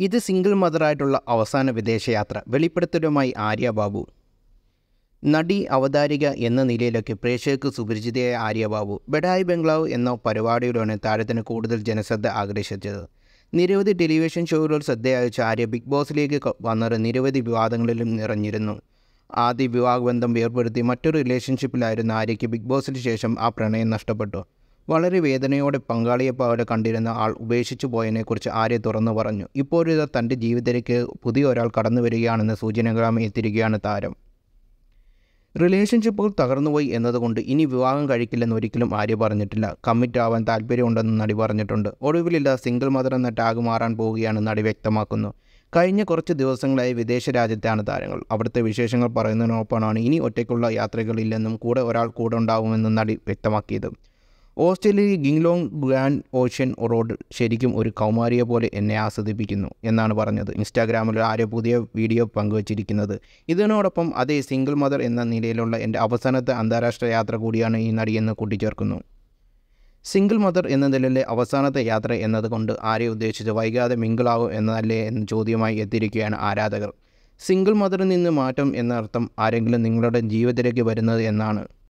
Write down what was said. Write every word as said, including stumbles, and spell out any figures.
ഇത് സിംഗിൾ മദറായിട്ടുള്ള അവസാന വിദേശയാത്ര. വെളിപ്പെടുത്തലുമായി ആര്യ ബാബു. നടി, അവതാരിക എന്ന നിലയിലൊക്കെ പ്രേക്ഷകർക്ക് സുപരിചിതയായ ആര്യ ബാബു ബഡായി ബംഗ്ലാവ് എന്ന പരിപാടിയിലൂടെ താരത്തിന് കൂടുതൽ ജനശ്രദ്ധ ആകർഷിച്ചത്. നിരവധി ടെലിവിഷൻ ഷോകൾ ശ്രദ്ധയയച്ച ആര്യ ബിഗ് ബോസിലേക്ക് വന്നത് നിരവധി വിവാദങ്ങളിലും നിറഞ്ഞിരുന്നു. ആദ്യ വിവാഹബന്ധം വേർപെടുത്തി മറ്റൊരു റിലേഷൻഷിപ്പിലായിരുന്ന ആര്യയ്ക്ക് ബിഗ് ബോസിന് ശേഷം ആ പ്രണയം നഷ്ടപ്പെട്ടു. വളരെ വേദനയോടെ പങ്കാളിയെപ്പോലെ കണ്ടിരുന്ന ആൾ ഉപേക്ഷിച്ചു പോയതിനെക്കുറിച്ച് ആര്യ തുറന്നു പറഞ്ഞു. ഇപ്പോഴിതാ തൻ്റെ ജീവിതത്തിലേക്ക് പുതിയ ഒരാൾ കടന്നു വരികയാണെന്ന സൂചനകളുമായി എത്തിയിരിക്കുകയാണ് താരം. റിലേഷൻഷിപ്പുകൾ തകർന്നുപോയി എന്നതുകൊണ്ട് ഇനി വിവാഹം കഴിക്കില്ലെന്ന് ഒരിക്കലും ആര്യ പറഞ്ഞിട്ടില്ല. കമ്മിറ്റ് ആവാൻ താല്പര്യമുണ്ടെന്ന് നടി പറഞ്ഞിട്ടുണ്ട്. ഒടുവിലില്ല സിംഗിൾ മദർ എന്ന ടാഗ് മാറാൻ പോവുകയാണ് നടി വ്യക്തമാക്കുന്നു. കഴിഞ്ഞ കുറച്ച് ദിവസങ്ങളായി വിദേശ രാജ്യത്താണ് താരങ്ങൾ. അവിടുത്തെ വിശേഷങ്ങൾ പറയുന്നതിനൊപ്പമാണ് ഇനി ഒറ്റയ്ക്കുള്ള യാത്രകളില്ലെന്നും കൂടെ ഒരാൾ കൂടെ ഉണ്ടാവുമെന്നും നടി വ്യക്തമാക്കിയത്. ഓസ്ട്രേലിയയിൽ ഗിങ്ലോങ് ഗ്രാൻഡ് ഓഷ്യൻ റോഡ് ശരിക്കും ഒരു കൗമാരിയെ പോലെ എന്നെ ആസ്വദിപ്പിക്കുന്നു എന്നാണ് പറഞ്ഞത്. ഇൻസ്റ്റാഗ്രാമിൽ ആര്യ പുതിയ വീഡിയോ പങ്കുവച്ചിരിക്കുന്നത്. ഇതിനോടൊപ്പം അതേ സിംഗിൾ മദർ എന്ന നിലയിലുള്ള എൻ്റെ അവസാനത്തെ അന്താരാഷ്ട്ര യാത്ര കൂടിയാണ് ഈ നടിയെന്ന് കൂട്ടിച്ചേർക്കുന്നു. സിംഗിൾ മദർ എന്ന നിലയിലെ അവസാനത്തെ യാത്ര എന്നതുകൊണ്ട് ആര്യ ഉദ്ദേശിച്ച് വൈകാതെ മിങ്കിളാവും എന്നതല്ലേ എന്ന ചോദ്യമായി എത്തിയിരിക്കുകയാണ് ആരാധകർ. സിംഗിൾ മദറിൽ നിന്ന് മാറ്റം എന്നർത്ഥം ആരെങ്കിലും നിങ്ങളുടെ ജീവിതത്തിലേക്ക് വരുന്നത് എന്നാണ്.